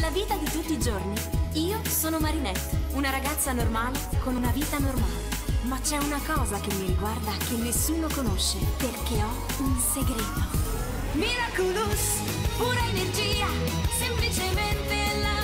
Nella vita di tutti i giorni, io sono Marinette, una ragazza normale con una vita normale. Ma c'è una cosa che mi riguarda che nessuno conosce, perché ho un segreto. Miraculous, pura energia, semplicemente la